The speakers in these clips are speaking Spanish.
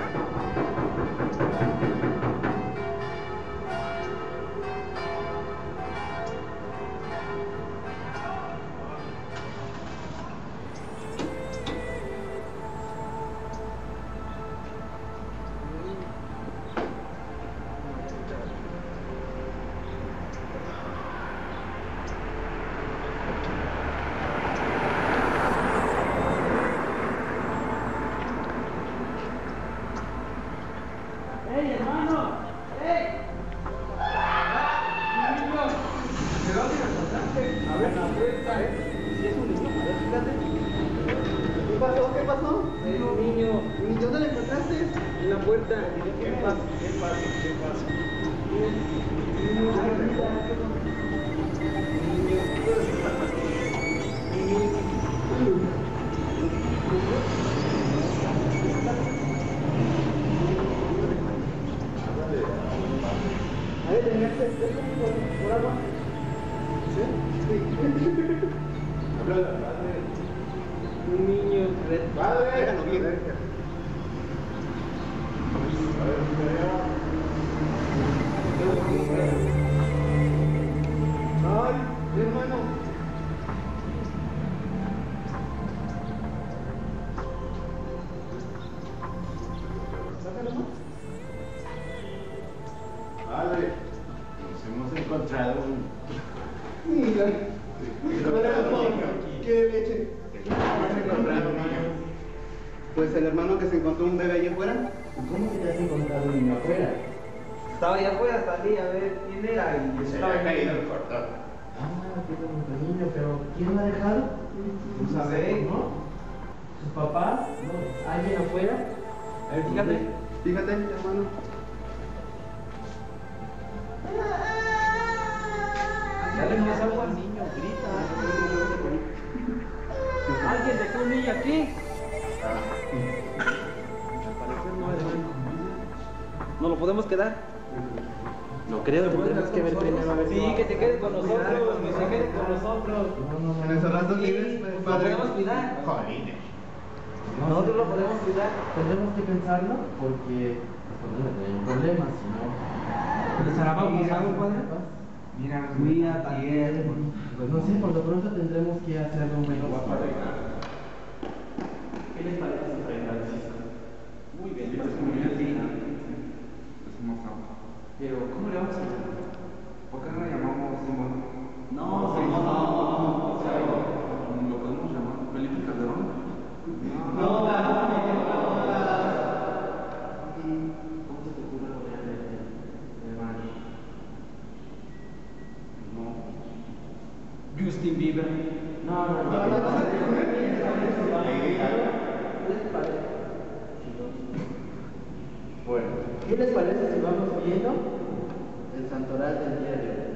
Un niño, padre, déjalo bien. Ay, hermano. Padre, nos hemos encontrado un... Mira. ¿Qué leche? Pues el hermano que se encontró un bebé allá afuera. ¿Cómo que te has encontrado un niño afuera? Estaba allá afuera, salí a ver quién era y Se le ha caído el cordón. Ah, qué bonito niño, pero ¿quién lo ha dejado? No sabe, ¿no? ¿Sus papás? ¿No? ¿Alguien afuera? A ver, fíjate. Fíjate, hermano. Dale más agua al niño, grita. ¿Alguien dejó un niño aquí? ¿No lo podemos quedar? No creo, tendremos que ver primero a ver. Sí, que se quede con nosotros, que se quede con nosotros. En esos ratos libres, Lo padre. podemos cuidar. Jolines. Nosotros lo podemos cuidar. Tendremos que pensarlo porque podemos tener un problema, si no. ¿Les hará bautizado, padre? Mira, Mira, también. Pues no sé, por lo pronto tendremos que hacerlo un buen trabajo. ¿Qué les parece si Fray Francisco? Muy bien, Es una trampa. Pero, ¿cómo le vamos a llamar? ¿Por qué no le llamamos Simón? No, Simón, no. ¿Lo podemos llamar Felipe Calderón? No, ¿Cómo se te ocurre ponerle hermano? No. Justin Bieber. No. Bueno, ¿qué les parece si vamos viendo el santoral del día de hoy?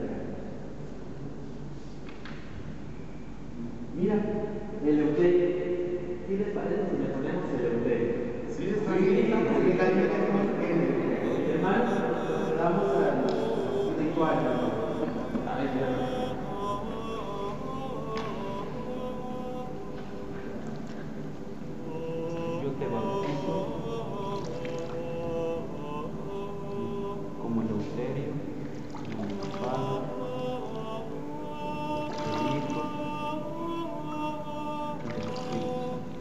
Mira, el Eleuterio. ¿Qué les parece si le ponemos el Eleuterio? Sí, está bien. Hermanos, nos damos al ritual. Yo te bautizo como Eleuterio, como el Padre, el Hijo y el Espíritu.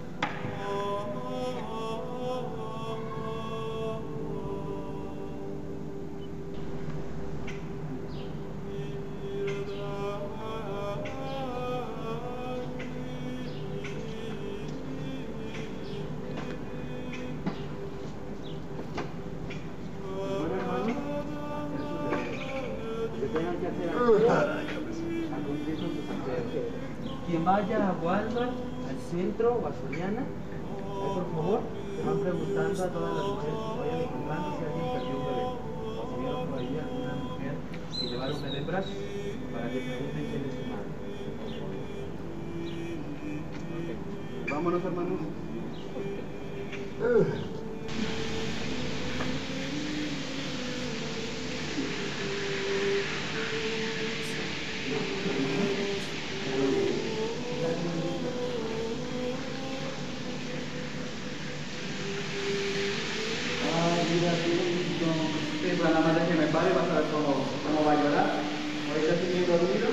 Quien vaya a Walmart, al centro o a Soriana, por favor, se van preguntando a todas las mujeres que se vayan encontrando si alguien perdió un bebé. O si vieron por ahí alguna mujer que llevara un bebé en brazos, para que pregunten quién es su madre. Vámonos, hermanos. más déjeme paro y vas a ver cómo va a llorar. Ahorita estoy bien dormido.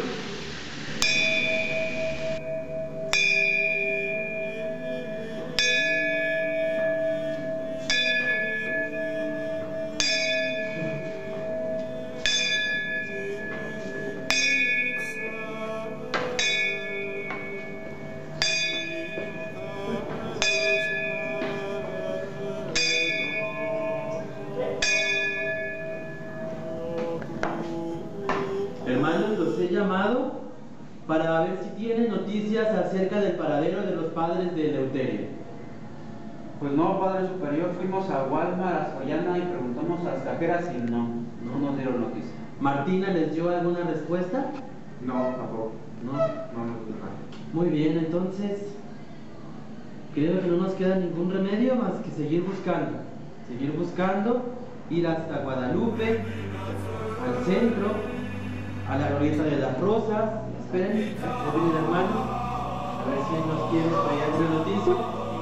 Hermanos, los he llamado para ver si tienen noticias acerca del paradero de los padres de Eleuterio. Pues no, Padre Superior, fuimos a Walmart, a Soriana y preguntamos a las cajeras y no nos dieron noticia. ¿Martina les dio alguna respuesta? No, tampoco. No. No nos dejaron. Muy bien, entonces creo que no nos queda ningún remedio más que seguir buscando, ir hasta Guadalupe, al centro, a la glorieta de las Rosas. Esperen, ya viene el hermano, a ver si nos quiere traer alguna noticia.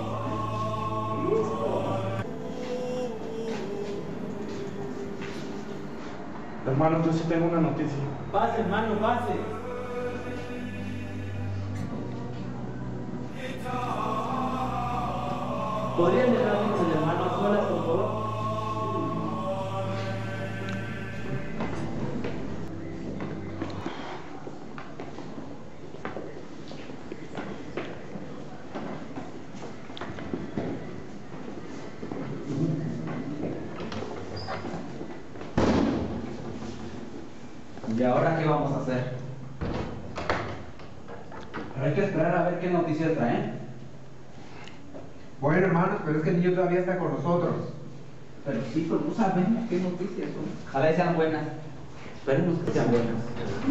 Hermano, yo sí tengo una noticia. Pase, hermano, pase. ¿Podrían dejarme con el hermano a solas, por favor? ¿Y ahora qué vamos a hacer? Pero hay que esperar a ver qué noticias traen. Bueno, hermanos, pero es que el niño todavía está con nosotros. Pero sí, pero no sabemos qué noticias son. Ojalá y sean buenas. Esperemos que sean buenas.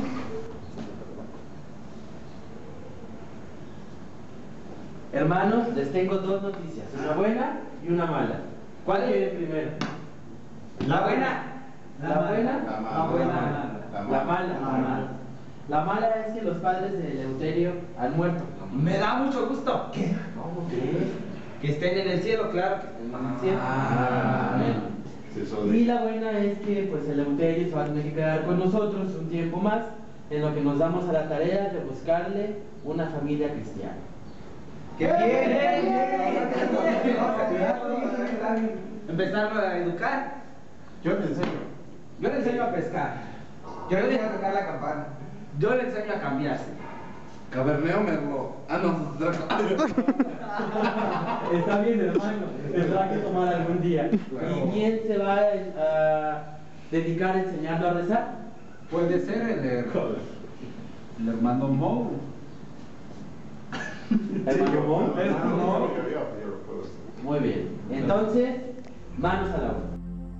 Hermanos, les tengo dos noticias, una buena y una mala. ¿Cuál quieren primero? La buena. ¿La buena? La mala. La buena. La La mala. mala. La mala. La mala es que los padres de Eleuterio han muerto. Me da mucho gusto. ¿Qué? ¿Cómo que? Que estén en el cielo, claro. Que estén en el cielo. Amén. Y la buena es que pues Eleuterio se va a tener que quedar con nosotros un tiempo más, en lo que nos damos a la tarea de buscarle una familia cristiana. ¡Qué bien! Empezarlo a educar. Yo te enseño. Yo le enseño a pescar. Yo le voy a tocar la campana. Yo le enseño a cambiarse. Caberneo Merlo. Ah, no, Está bien, hermano, tendrá que tomar algún día. ¿Y quién se va a dedicar a enseñarlo a rezar? Puede ser el hermano Mo. ¿Hermano Mon? No. Muy bien, entonces, manos a la obra.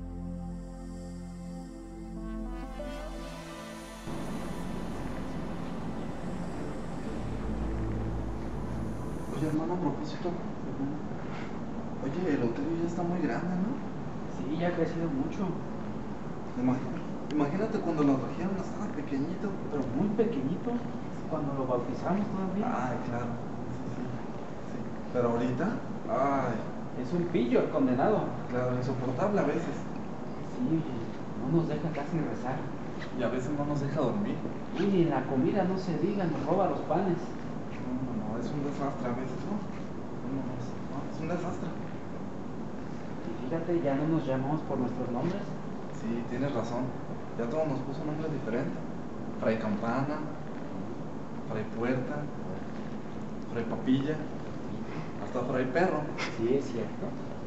Oye, hermano, a propósito. Oye, el hotel ya está muy grande, ¿no? Sí, ya ha crecido mucho, Imagínate cuando lo trajeron, estaba pequeñito. pero muy pequeñito, cuando lo bautizamos todavía. Ay, claro. Sí, sí. Pero ahorita, ay, Es un pillo el condenado. claro, insoportable a veces. Sí, no nos deja casi rezar. Y a veces no nos deja dormir. Uy, en la comida no se diga, nos roba los panes. No, es un desastre a veces, ¿no? No, es un desastre. Y fíjate, ya no nos llamamos por nuestros nombres. Sí, tienes razón. Ya todo nos puso nombres diferentes. Fray Campana, Fray Puerta, Fray Papilla, hasta Fray Perro. Sí, es cierto.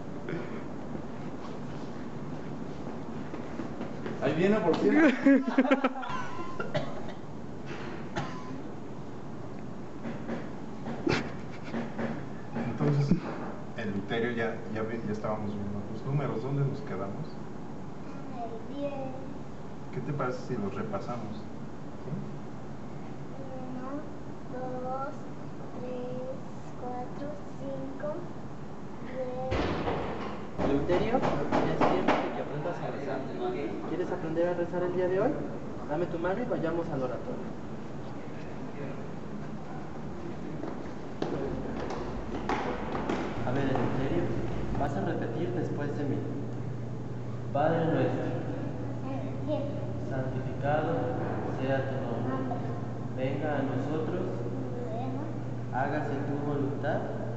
Ahí viene, por cierto. Entonces, Eleuterio, ya estábamos viendo tus números. ¿Dónde nos quedamos? El 10, ¿Qué te parece si los repasamos? 1, 2, 3, 4, 5, 10. Eleuterio, ya es tiempo de que aprendas a rezar. ¿Quieres aprender a rezar el día de hoy? Dame tu mano y vayamos al oratorio. A ver, Eleuterio, vas a repetir después de mí. Padre nuestro, santificado sea tu nombre. Venga a nosotros, hágase tu voluntad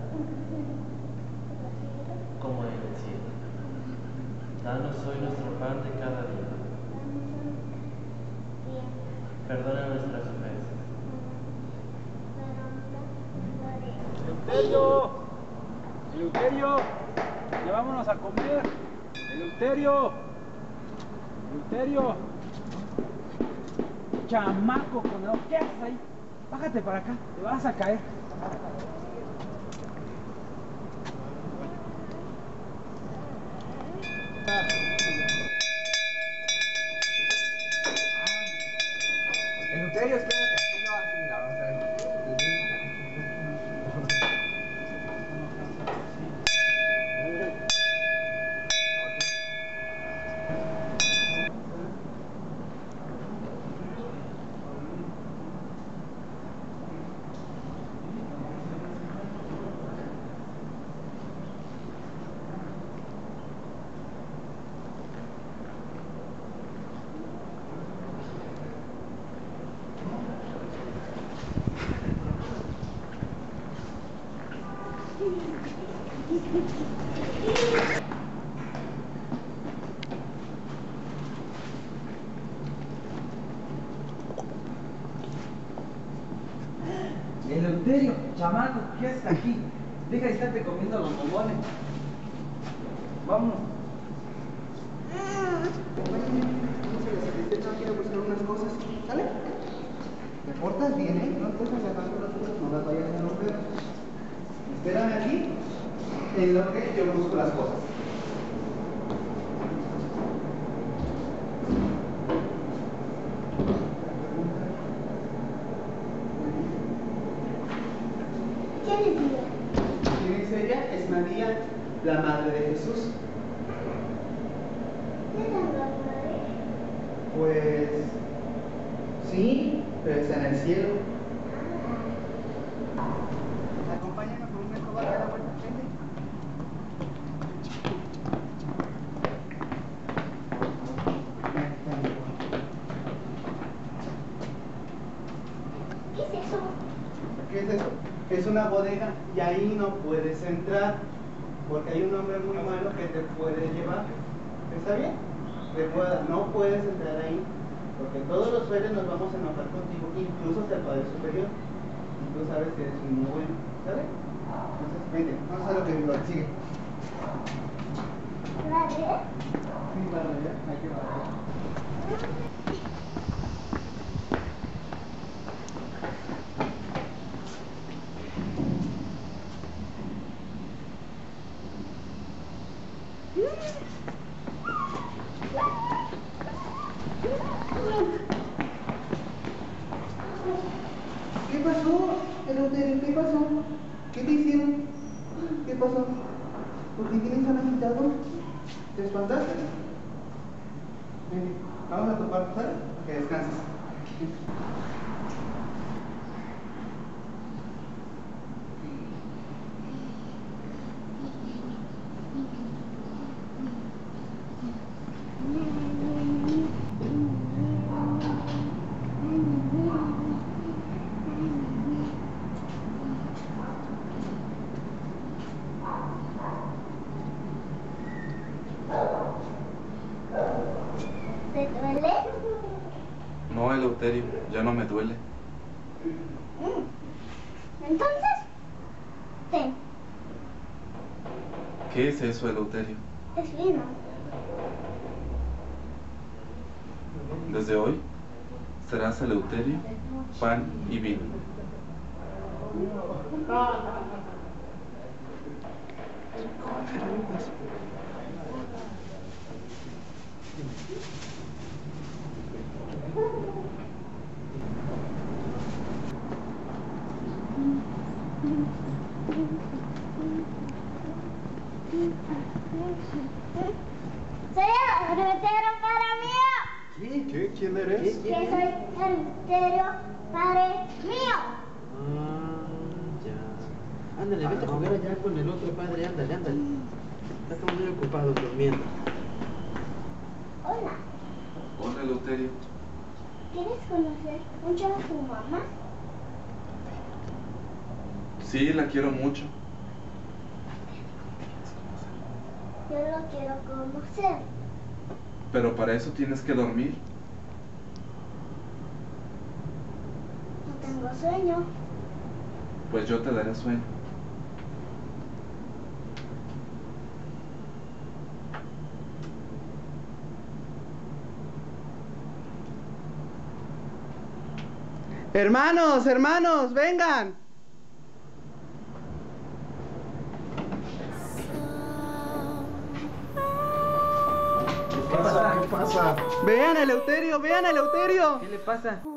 como en el cielo. Danos hoy nuestro pan de cada día. Perdona nuestras ofensas. ¡Eleuterio! ¡Eleuterio! ¡Ya vámonos a comer! ¡Eleuterio! ¡Eleuterio! ¡Chamaco condenado! ¿Qué haces ahí? Bájate para acá, te vas a caer. Eleuterio, espérate. Aquí no, así, mira, vamos a ver. Eleuterio, chamaco, ¿qué haces aquí? Deja de estarte comiendo los bombones. Vámonos. No quiero buscar unas cosas, ¿sale? ¿Te portas bien, eh? No te dejas agarrar las cosas, no las vayas a romper. Espérame aquí, en lo que yo busco las cosas. ¿Quién es María? ¿Quién es ella? Es María, la madre de Jesús. ¿Quién es la madre? Pues sí, pero está en el cielo. Acompáñanos por un escobar a la vuelta, gente. ¿Qué es eso? ¿Qué es eso? Es una bodega y ahí no puedes entrar porque hay un hombre muy malo que te puede llevar. ¿Está bien? Recuerda, no puedes entrar ahí porque todos los frailes nos vamos a enojar contigo, incluso hasta el Padre Superior. Y tú sabes que eres muy bueno, ¿sabes? Entonces, vente, vamos a lo que sigue. ¿Madre? Sí, vale, ya, hay que bajar. ¿Qué pasó, Eleuterio? ¿Qué pasó? ¿Qué te hicieron? ¿Qué pasó? ¿Por qué tienes tan agitado? ¿Te espantaste? Ven, vamos a topar, ¿sale? Que descanses. ¿Te duele? No, Eleuterio, ya no me duele. Entonces, ten, ¿Qué es eso, Eleuterio? es vino. Desde hoy serás Eleuterio, pan y vino. Soy el heredero para mío. ¿Qué? ¿Quién eres? Que soy el heredero para mío. Ya. Ándale, vete a jugar allá con el otro padre, ándale, ándale. Estamos muy ocupados durmiendo. Hola. Hola, Eleuterio. ¿Quieres conocer mucho a tu mamá? Sí, la quiero mucho. Yo lo quiero conocer. Pero para eso tienes que dormir. No tengo sueño. Pues yo te daré sueño. Hermanos, hermanos, vengan. ¿Qué pasa? ¿Qué pasa? Vean a Eleuterio, vean a Eleuterio. ¿Qué le pasa?